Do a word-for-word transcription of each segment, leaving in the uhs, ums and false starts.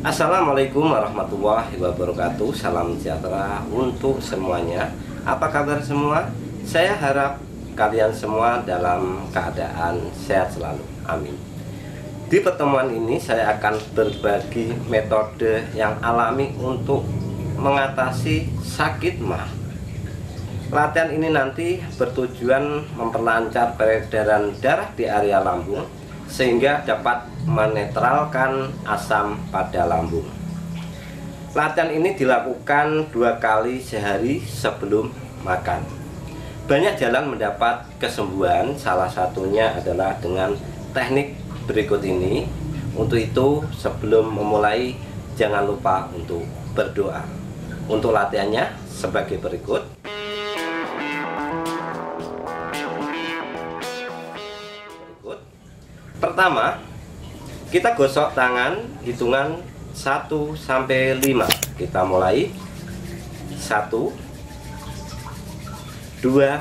Assalamualaikum warahmatullahi wabarakatuh. Salam sejahtera untuk semuanya. Apa kabar semua? Saya harap kalian semua dalam keadaan sehat selalu. Amin. Di pertemuan ini saya akan berbagi metode yang alami untuk mengatasi sakit mah. Latihan ini nanti bertujuan memperlancar peredaran darah di area lambung sehingga dapat menetralkan asam pada lambung. Latihan ini dilakukan dua kali sehari sebelum makan. Banyak jalan mendapat kesembuhan, salah satunya adalah dengan teknik berikut ini. Untuk itu, sebelum memulai, jangan lupa untuk berdoa. Untuk latihannya sebagai berikut. Pertama, kita gosok tangan hitungan satu sampai lima. Kita mulai. satu dua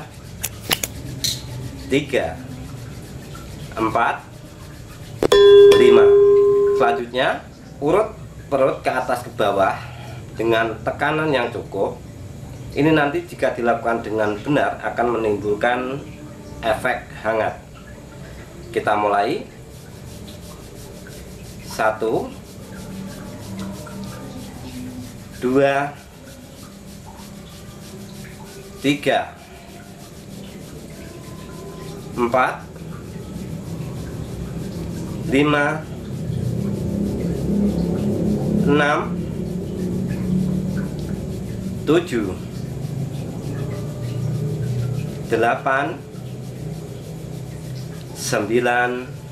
tiga empat lima. Selanjutnya, urut perut ke atas ke bawah dengan tekanan yang cukup. Ini nanti jika dilakukan dengan benar akan menimbulkan efek hangat. Kita mulai. Satu, dua, tiga, empat, lima, enam, tujuh, delapan, sembilan,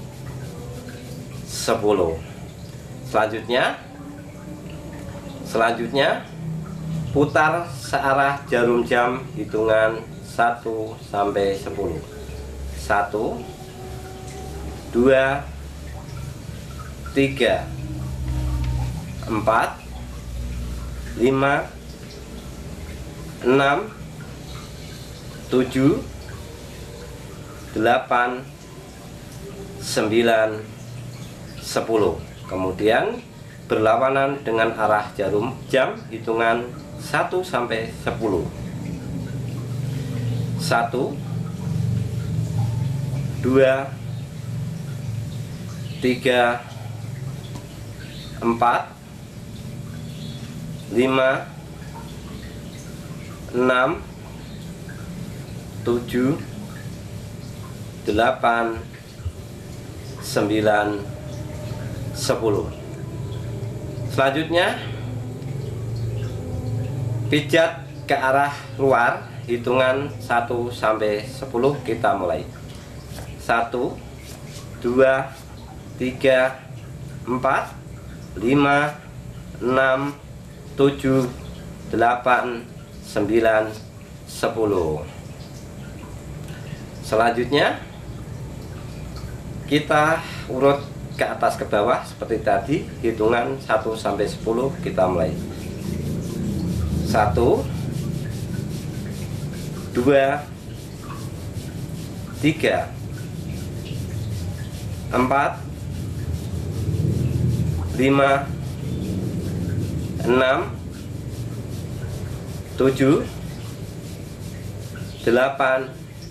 sepuluh. Selanjutnya, selanjutnya putar searah jarum jam hitungan satu sampai sepuluh. satu, dua, tiga, empat, lima, enam, tujuh, delapan, sembilan, sepuluh. Kemudian berlawanan dengan arah jarum jam hitungan satu sampai sepuluh. satu, dua, tiga, empat, lima, enam, tujuh, delapan, sembilan, sepuluh. Selanjutnya, pijat ke arah luar hitungan satu sampai sepuluh. Kita mulai. satu, dua, tiga, empat, lima, enam, tujuh, delapan, sembilan, sepuluh. Selanjutnya, kita urut ke atas ke bawah seperti tadi, hitungan satu sampai sepuluh. Kita mulai. satu, dua, tiga, empat, lima, enam, tujuh, delapan,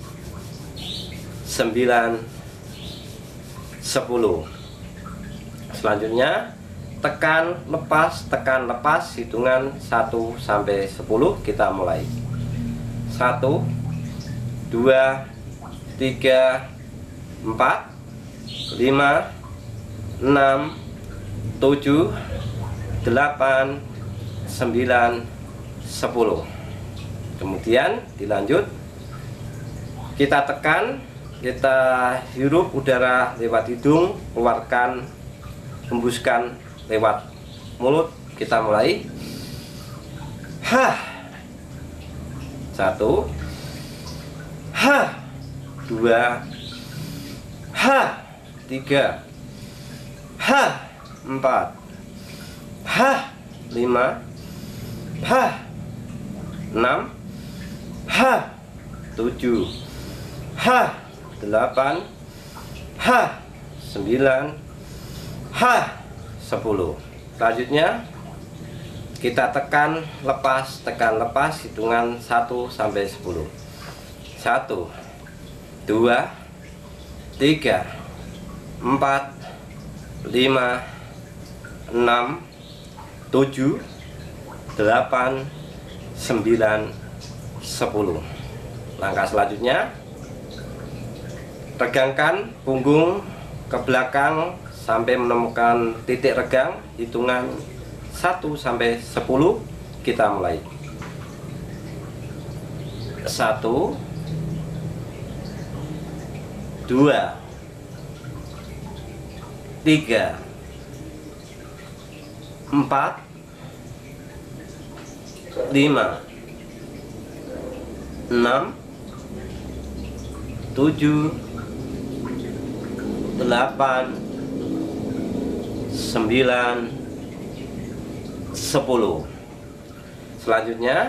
sembilan, sepuluh. Selanjutnya, tekan lepas, tekan lepas hitungan satu sampai sepuluh. Kita mulai. satu, dua, tiga, empat, lima, enam, tujuh, delapan, sembilan, sepuluh. Kemudian dilanjut. Kita tekan, kita hirup udara lewat hidung, keluarkan, hembuskan lewat mulut. Kita mulai. Hah. Satu. Hah. Dua. Hah. Tiga. Hah. Empat. Hah. Lima. Hah. Enam. Hah. Tujuh. Hah. Delapan. Hah. Sembilan. Hah. Sepuluh. Selanjutnya kita tekan lepas, tekan lepas, hitungan satu sampai sepuluh. Satu, dua, tiga, empat, lima, enam, tujuh, delapan, sembilan, sepuluh. Langkah selanjutnya, regangkan punggung ke belakang sampai menemukan titik regang, hitungan satu sampai sepuluh. Kita mulai. Satu, dua, tiga, empat, lima, enam, tujuh, delapan, sembilan, sepuluh. Selanjutnya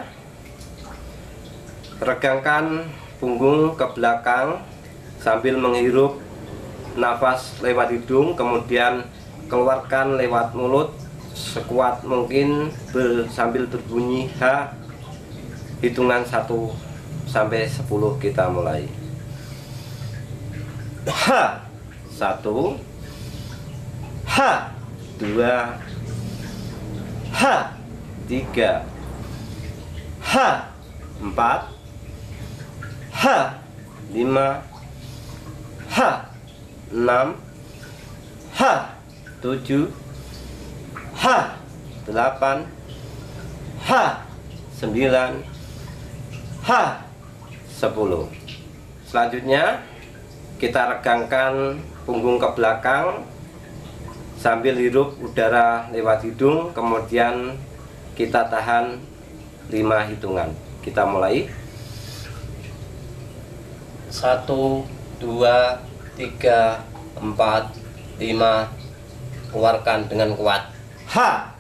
regangkan punggung ke belakang sambil menghirup nafas lewat hidung, kemudian keluarkan lewat mulut sekuat mungkin ber, sambil berbunyi H, hitungan satu sampai sepuluh. Kita mulai. H satu, H dua, H tiga, H empat, H lima, H enam, H tujuh, H delapan, H sembilan, H sepuluh. Selanjutnya kita regangkan punggung ke belakang sambil hirup udara lewat hidung, kemudian kita tahan lima hitungan. Kita mulai. Satu, dua, tiga, empat, lima. Keluarkan dengan kuat. H.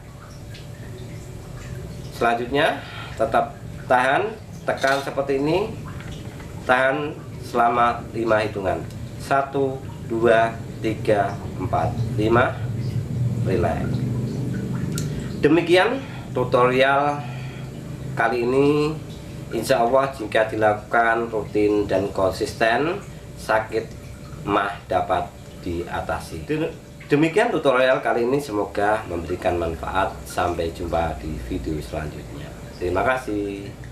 Selanjutnya tetap tahan, tekan seperti ini, tahan selama lima hitungan. Satu, dua, tiga, empat, lima. Relax. Demikian tutorial kali ini. Insya Allah jika dilakukan rutin dan konsisten, sakit mah dapat diatasi. Demikian tutorial kali ini, semoga memberikan manfaat. Sampai jumpa di video selanjutnya. Terima kasih.